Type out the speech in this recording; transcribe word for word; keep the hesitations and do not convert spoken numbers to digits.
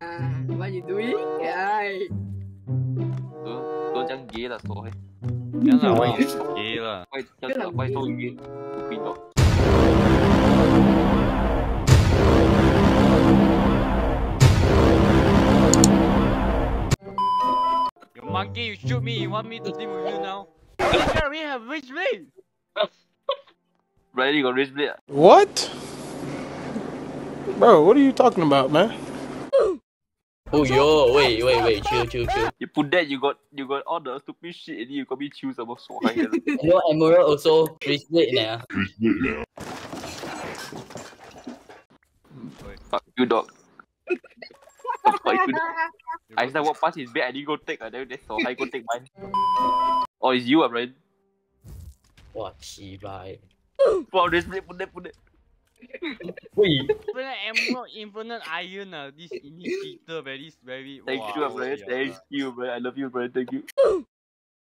What you doing? Ai. Tôi tôi chẳng ghê là số hay. Cái nào quay ghê là. Quay chẳng là quay số ghê. Pin đó. You monkey, you shoot me. You want me to deal with you now? Sure, we have reached me. Ready, got wrist blade. What? Bro, what are you talking about, man? Oh yo, wait, wait, wait, chill, chill, chill. You put that, you got you got all the stupid shit, and you got me choose about so high. You know, Emerald also bracelet now. Fuck you, dog. Fuck you, dog. I said walk past his bed, I didn't go take. I then that's so I go take mine. Oh, it's you, Brian. Wow, cheap. Wow, this blade, put that, put that. Wait. Infinite emerald, infinite iron. Uh, this initiator very, very. Thank wow, you, Brian. yeah. Thank you, Brian. I love you, Brian. Thank you.